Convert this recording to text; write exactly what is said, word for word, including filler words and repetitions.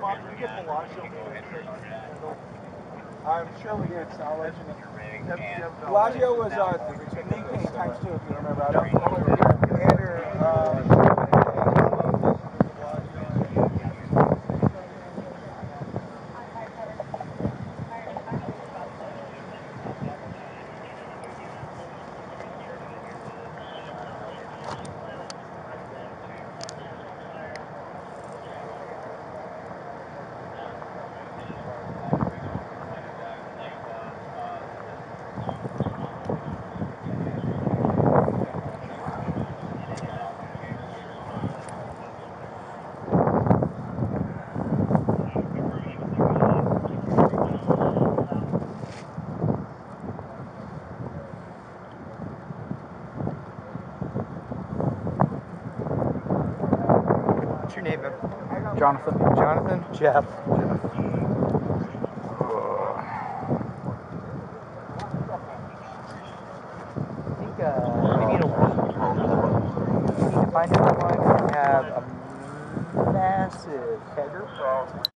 I'm sure we did, so I'll let you know. Bellagio was uh, nickname times two, if you remember. I don't know. Andrew, um, What's your name, man? Jonathan. Jonathan? Jeff. Jeff. I think uh, maybe in a week, we need to find everyone and have a massive kegger.